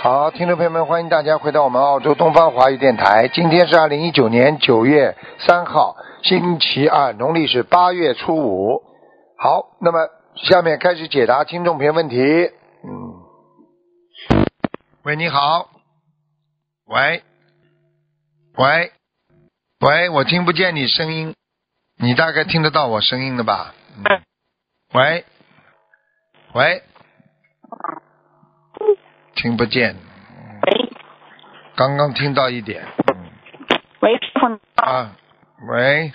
好，听众朋友们，欢迎大家回到我们澳洲东方华语电台。今天是2019年9月3号，星期二，农历是8月初5。好，那么下面开始解答听众朋友问题。喂，你好。喂，我听不见你声音，你大概听得到我声音的吧？喂，听不见。刚刚听到一点。 喂， 啊，喂，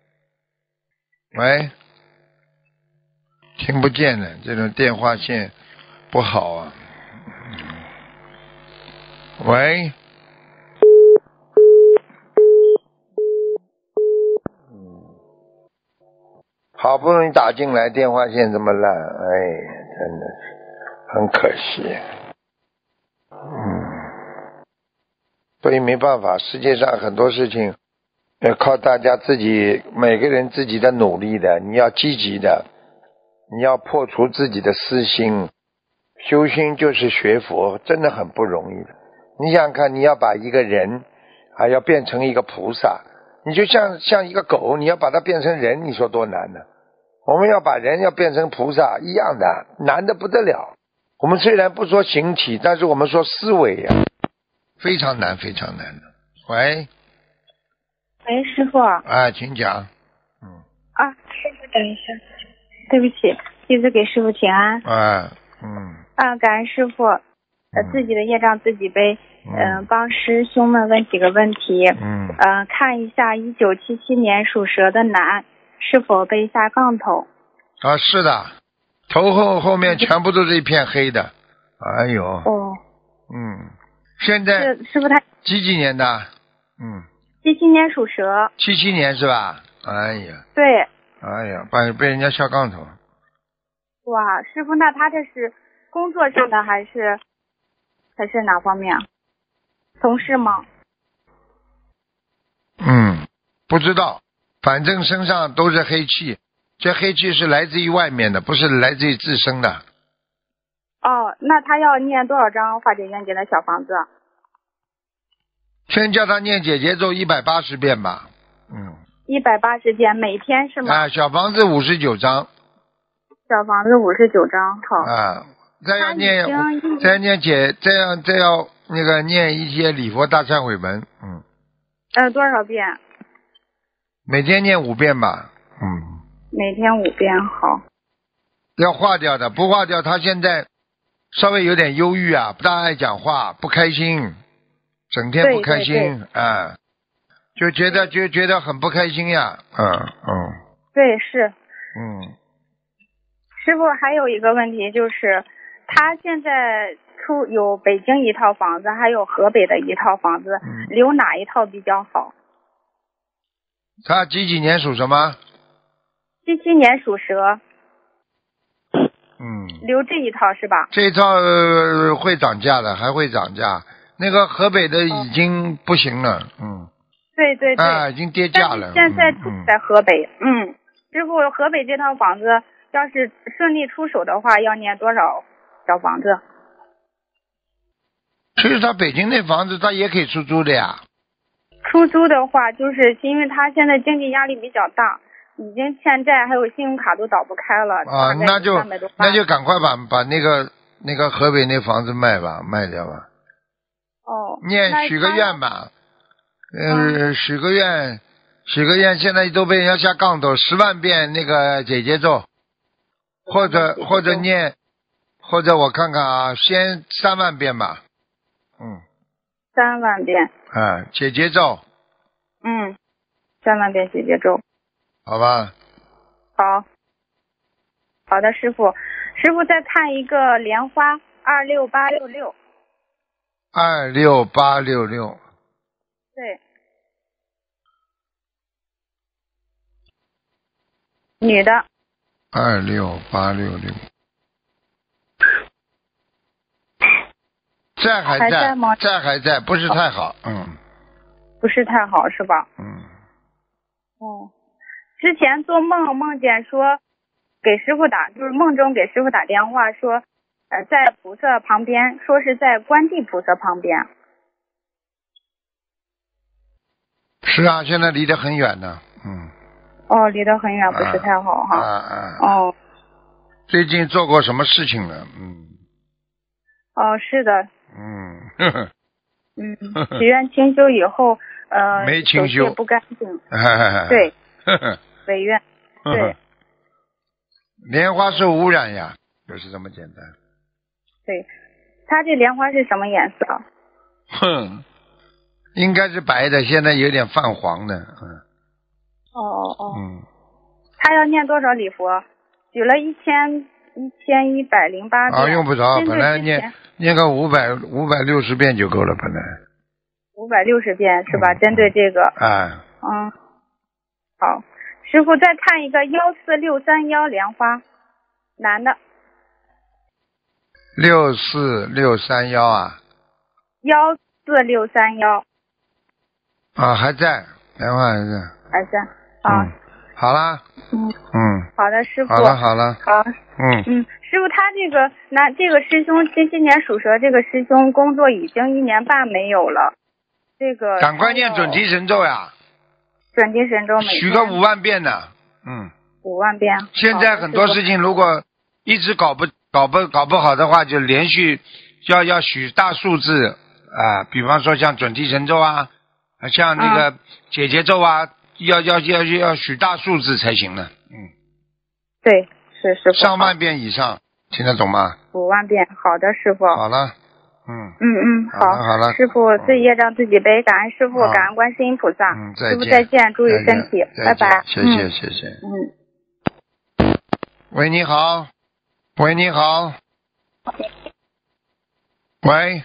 听不见了，这种电话线不好啊。喂，好不容易打进来，电话线这么烂，哎，真的是很可惜。所以没办法，世界上很多事情要靠大家自己，每个人自己的努力的，你要积极的，你要破除自己的私心，修心就是学佛，真的很不容易的。你想想看，你要把一个人要变成一个菩萨，你就像一个狗，你要把它变成人，你说多难呢？我们要把人要变成菩萨一样的，难得不得了。我们虽然不说形体，但是我们说思维啊，非常难，非常难的。喂， 师傅。 请讲。 师傅等一下，对不起，弟子给师傅请安。感恩师傅。自己的业障自己背。帮师兄们问几个问题。看一下1977年属蛇的男是否背下杠头。 是的，头后面全部都是一片黑的。哎呦。现在师傅他几年的 ？77年属蛇。 77年是吧？哎呀。 对。 哎呀，被人家下杠头。 哇，师傅，那他这是工作上的还是哪方面？从事吗？ 不知道，反正身上都是黑气，这黑气是来自于外面的，不是来自于自身的。 那他要念多少张化解冤结的小房子？ 先叫他念解结咒180遍吧。 180遍每天是吗？ 小房子59张。 小房子59张，好。 再要念一些礼佛大忏悔文。 多少遍？ 每天念5遍吧。 每天5遍，好。 要化掉的，不化掉他现在稍微有点忧郁啊，不大爱讲话，不开心，整天不开心。就觉得很不开心呀。 对，是。师傅还有一个问题就是，他现在有北京一套房子，还有河北的一套房子，留哪一套比较好？ 他几年属什么 ？77年属蛇。留这一套是吧？ 这一套会涨价的，还会涨价。那个河北的已经不行了。 对。 已经跌价了。 现在住在河北。师傅，河北这套房子要是顺利出手的话，要念多少小房子？ 其实他北京那房子他也可以出租的呀。 出租的话，就是因为他现在经济压力比较大，已经欠债，还有信用卡都倒不开了。 那就赶快把那个河北那房子卖掉吧。许个愿吧。许个愿，现在都被人家下杠头，10万遍那个解结咒，或者念，或者我看看啊，先3万遍吧。 3万遍。 解结咒。 3万遍解结咒。 好吧。 好的，师傅再看一个莲花26866。 26866。 对。女的。 26866。债还在吗？ 债还在，不是太好。 不是太好是吧？之前做梦见说给师傅就是梦中给师傅打电话说在菩萨旁边，说是在观地菩萨旁边。 是啊，现在离得很远呢。 哦，离得很远，不是太好哈。哦。 最近做过什么事情了？ 哦，是的。 呵呵。 许愿清修以后， 没清修， 不干净。对。违愿。对。 莲花受污染呀，就是这么简单。 对，它这莲花是什么颜色？ 应该是白的，现在有点泛黄的。 他要念多少礼佛？举了1108遍。 用不着，本来念个560遍就够了，本来。 560遍是吧？针对这个。好，师父再看一个14631莲花，男的。 64631啊。 14631。 还在，莲花还在。 好啦。 好的，师傅。 好了。 好。师傅，他这个师兄今年属蛇，这个师兄工作已经1年半没有了。这个。 赶快念准提神咒呀！ 准提神咒许个5万遍呢。 5万遍。 现在很多事情如果一直搞不好的话，就连续要许大数字比方说像准提神咒啊，像那个解结咒啊，要许大数字才行呢。 对，是师傅。 上万遍以上，听得懂吗 ？5万遍，好的，师傅。 好了。 好了。 师傅，自己业障自己背，感恩师傅，感恩观世音菩萨。师傅再见，注意身体，拜拜。 谢谢。喂，你好。喂。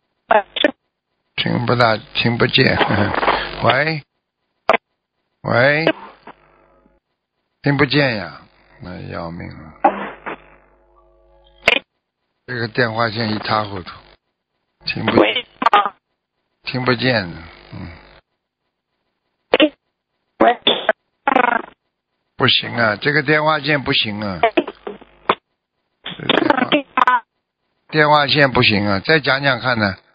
听不见。喂。听不见呀，那要命了。这个电话线一塌糊涂，听不见的。不行啊，这个电话线不行啊。电话线不行啊，再讲讲看呢。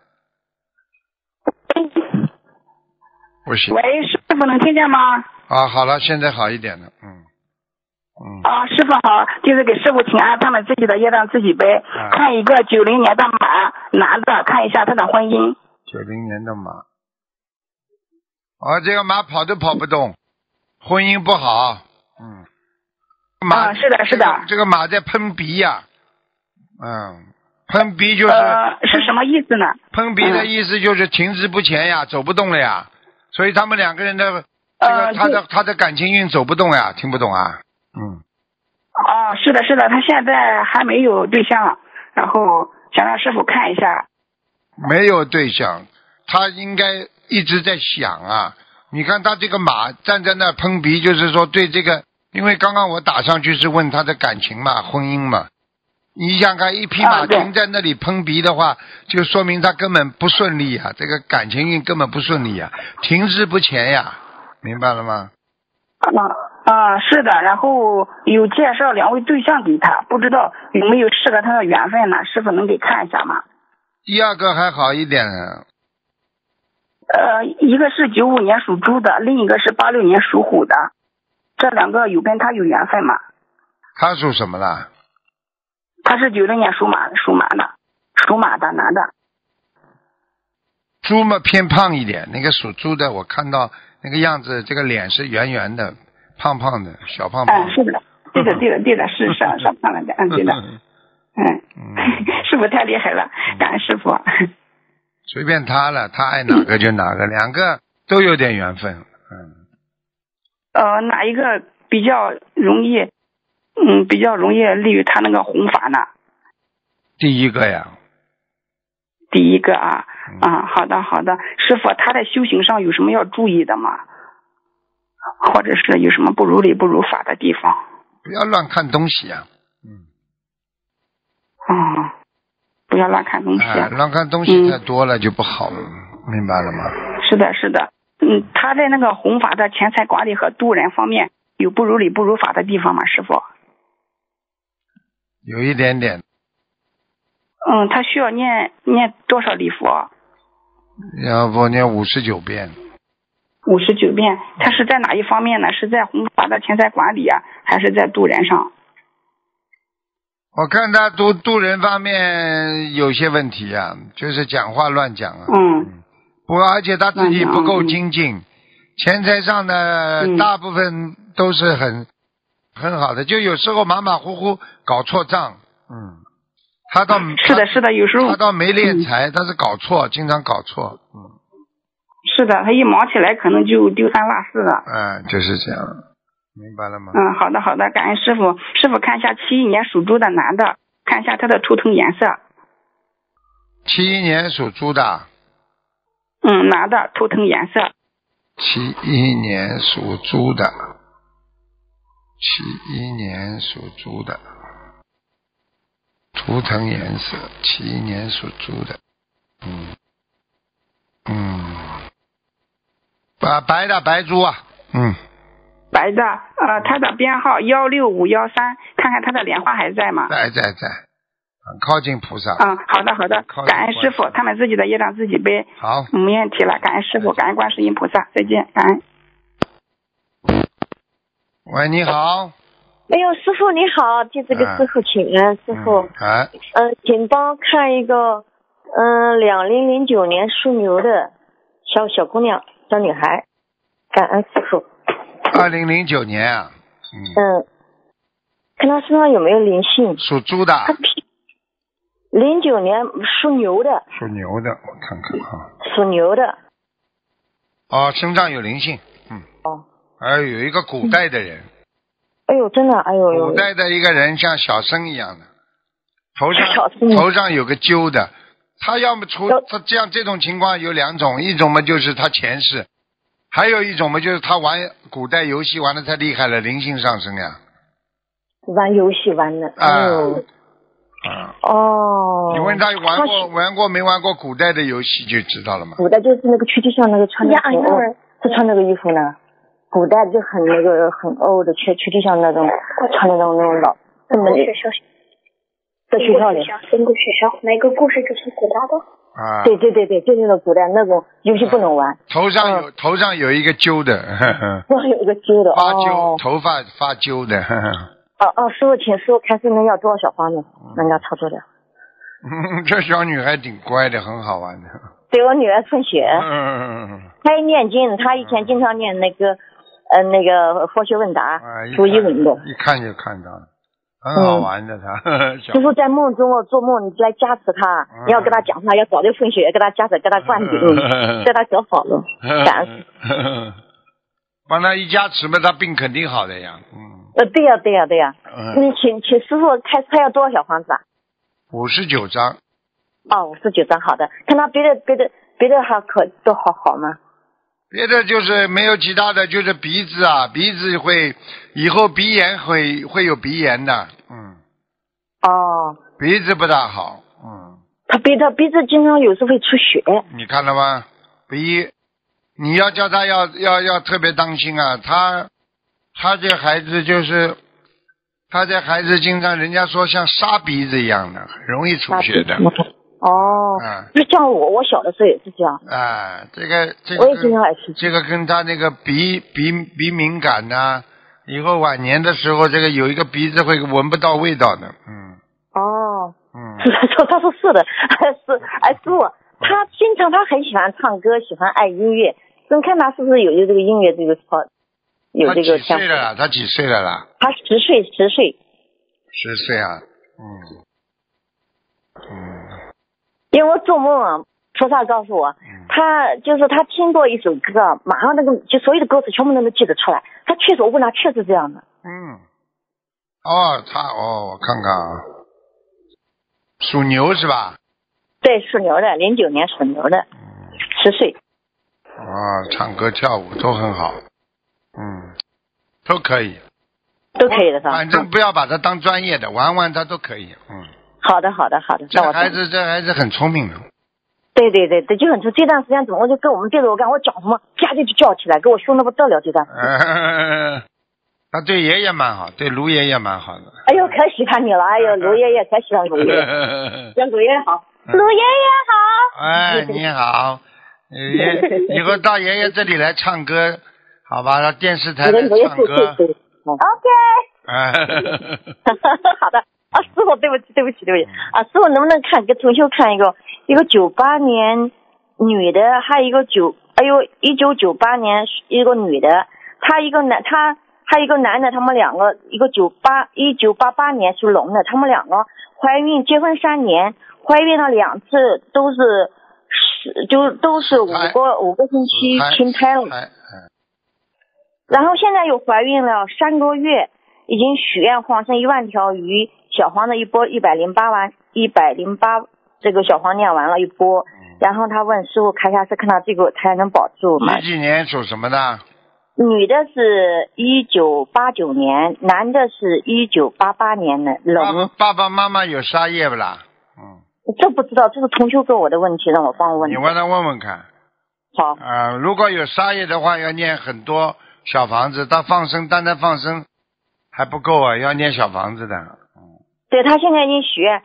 不行。 喂，师傅能听见吗？ 好了，现在好一点了。 师傅好，就是给师傅请安，他们自己的业障自己背。看一个90年的马男的，看一下他的婚姻。 90年的马。这个马跑都跑不动，婚姻不好。马。 是的。 这个马在喷鼻呀。喷鼻就是是什么意思呢？ 喷鼻的意思就是停滞不前呀，走不动了呀，所以他们两个人的他的感情运走不动呀，听不懂啊？ 是的，他现在还没有对象，然后想让师傅看一下。 没有对象，他应该一直在想啊。你看他这个马站在那喷鼻，就是说对这个，因为刚刚我打上去是问他的感情嘛，婚姻嘛。你想看一匹马停在那里喷鼻的话，就说明他根本不顺利啊，这个感情运根本不顺利啊，停滞不前呀，明白了吗？ 是的，然后有介绍2位对象给他，不知道有没有适合他的缘分呢？师傅能给看一下吗？ 第二个还好一点。 一个是95年属猪的，另一个是86年属虎的，这2个有跟他有缘分吗？ 他属什么了？ 他是90年属马的男的。 猪嘛偏胖一点，那个属猪的我看到那个样子，这个脸是圆圆的，胖胖的，小胖胖。 是的，对的，是上胖了点，对的。师傅太厉害了，感恩师傅。 随便他了，他爱哪个就哪个，2个都有点缘分。 哪一个比较容易利于他那个弘法呢？ 第一个呀。 第一个啊。好的，师傅，他在修行上有什么要注意的吗？或者是有什么不如理不如法的地方？ 不要乱看东西啊。 不要乱看东西。 乱看东西太多了就不好了，明白了吗？ 是的。他在那个弘法的钱财管理和度人方面有不如理不如法的地方吗，师傅？ 有一点点。 他需要念多少礼佛？ 要不念59遍。 59遍，他是在哪一方面呢？是在弘法的钱财管理啊，还是在渡人上？ 我看他渡人方面有些问题啊，就是讲话乱讲啊。而且他自己不够精进，钱财上的大部分都是很好的，就有时候马马虎虎搞错账。他倒是的，有时候他倒没敛财，他是搞错，经常搞错。 是的，他一忙起来可能就丢三落四了。 就是这样，明白了吗？ 好的，感恩师傅。师傅看一下71年属猪的男的，看一下他的图腾颜色。 71年属猪的。 男的，图腾颜色。 71年属猪的。71年属猪的。图腾颜色，71年属猪的。白的白猪啊。 白的，他的编号16513，看看他的莲花还在吗？ 在，很靠近菩萨。 好的，感恩师傅，他们自己的业障自己背。 好， 没问题了，感恩师傅，感恩观世音菩萨，再见，感恩。 喂，你好。 哎呦，师傅你好，弟子给师傅请安，师傅。请帮看一个2009年属牛的小姑娘，小女孩，感恩师傅。 2009年啊。 看她身上有没有灵性。 属猪的。 09年属牛的。 属牛的，我看看啊。 属牛的。 身上有灵性。还有一个古代的人。 哎呦，真的，哎呦！ 古代的一个人像小生一样的，头上有个揪的，他要么他这种情况有两种，一种嘛就是他前世，还有一种嘛就是他玩古代游戏玩的太厉害了，灵性上升呀。 玩游戏玩的。 你问他玩过没玩过古代的游戏就知道了嘛。 古代就是那个躯体像那个穿的是穿那个衣服呢。古代就很欧的，躯体像那种穿那种老。在学校里。中国学校哪个故事就是古代的？对，就是那个古代那种游戏不能玩。 头上有一个揪的。 有一个揪的。 头发发揪的。 师傅，请师傅开始能要多少小方子？能要操作的。 这小女孩挺乖的，很好玩的。 对，我女儿混血。她也念经，她以前经常念那个佛学问答，读英文的。 一看就看到了，很好玩的她。 师傅在梦中做梦，你来加持她，你要跟她讲话，要早点混血，跟她加持，跟她灌顶，带她可好了。感恩。 帮她一加持嘛，她病肯定好的呀。 对呀。你请师傅开始，她要多少小房子啊 ？59张。 59张，好的。看她别的还都好吗？ 别的就是没有其他的，就是鼻子会以后鼻炎会有鼻炎的。鼻子不大好。 她鼻子经常有时候会出血。 你看了吗？你要叫她要特别当心啊！她这孩子就是他这孩子经常人家说像沙鼻子一样的，很容易出血的。 就像我小的时候也是这样。 这个我也经常爱吃。 这个跟他那个鼻敏感呐，以后晚年的时候，这个有一个鼻子会闻不到味道的。 他说是的，师傅，他经常他很喜欢唱歌，喜欢爱音乐，你看他是不是有这个音乐这个有这个？ 他几岁了啦？他几岁了啦？ 他10岁。 10岁啊。 因为我做梦啊，菩萨告诉我，他听过一首歌，马上就所有的歌词全部都能记得出来。他确实，我问他确实这样的。 我看看啊，属牛是吧？ 对，属牛的，09年属牛的，10岁。 唱歌跳舞都很好。都可以。 都可以的是吧？ 反正不要把它当专业的，玩玩它都可以。 好的。 这孩子很聪明的。 对，就很聪。这段时间怎么就跟我们对着我干，我讲什么，啪就叫起来，给我凶得不得了这段时间。 他对爷爷蛮好，对卢爷爷蛮好的。 哎呦，可喜欢你了！哎呦，卢爷爷可喜欢卢爷爷，叫卢爷爷好，卢爷爷好。 哎，你好，以后到爷爷这里来唱歌，好吧？到电视台来唱歌。 OK。好的。啊，师傅，对不起。啊，师傅能不能看给同学看一个98年女的，还有一个1998年一个女的，还有一个男的，他们两个，一个1988年属龙的，他们两个怀孕结婚3年，怀孕了2次，都是5个星期停胎了，然后现在又怀孕了3个月，已经许愿放生1万条鱼，小黄的一波108这个小黄念完了一波，然后他问师傅开下是看到这个他还能保住吗？ 几年属什么的？ 女的是1989年，男的是1988年的龙。 爸爸妈妈有杀业不啦？ 这不知道，这是同修给我的问题，让我帮我问。 你问他问问看。 好。 如果有杀业的话，要念很多小房子，他单单放生还不够啊，要念小房子的。 对，他现在已经许愿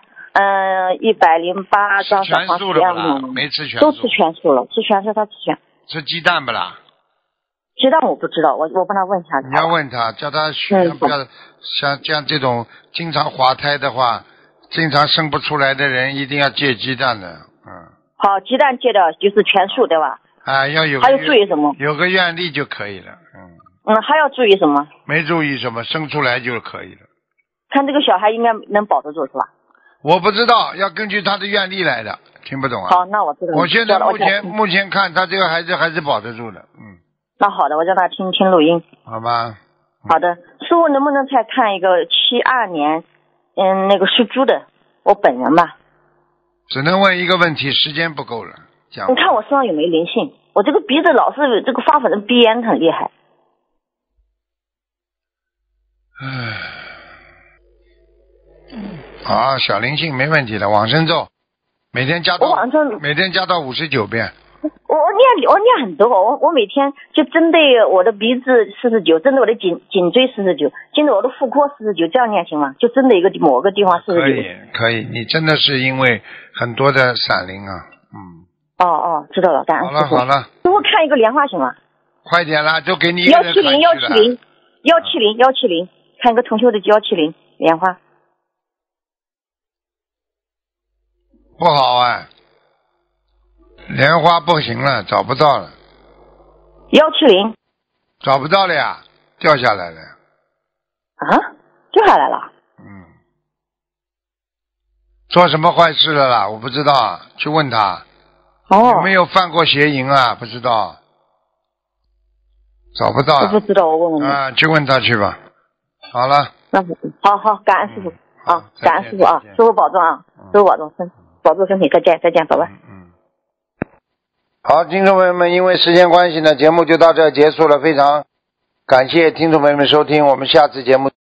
108张小房子了， 没吃全素。 都吃全素了，吃全素他吃全。 吃鸡蛋不啦？ 鸡蛋我不知道，我帮他问一下。 你要问他，叫他许愿不要像这种经常滑胎的话，经常生不出来的人，一定要戒鸡蛋的。 好，鸡蛋戒的就是全素，对吧？ 要有。 还要注意什么？ 有个愿力就可以了。 还要注意什么？ 没注意什么，生出来就可以了。 看这个小孩应该能保得住是吧？ 我不知道，要根据他的愿力来的，听不懂啊？ 好，那我知道。 我现在目前看他这个孩子还是保得住的。 那好的，我让他听录音。 好吧。 好的，师傅能不能再看一个72年，那个属猪的，我本人吧。 只能问一个问题，时间不够了。 你看我身上有没有灵性？我这个鼻子老是这个发粉的鼻炎很厉害。 小灵性没问题的，往生咒每天加到59遍。 我念很多，我每天就针对我的鼻子49，针对我的颈椎49，针对我的妇科49，这样念行吗？就针对某个地方49。 可以，你真的是因为很多的闪灵啊。 知道了，感恩师傅。 好了。 师傅看一个莲花行吗？ 快点啦，就给你一个人看去了。 170，看一个同修的170莲花。 不好啊，莲花不行了，找不到了。 170。 找不到了呀，掉下来了。 掉下来了。 做什么坏事了啦？我不知道，去问他。有没有犯过邪淫啊？不知道。找不到。 我不知道，我问问。 去问他去吧。好了。 好，感恩师傅。感恩师傅啊，师傅保重啊，师傅保重身体，再见，拜拜。 好，听众朋友们，因为时间关系呢，节目就到这结束了，非常感谢听众朋友们收听，我们下次节目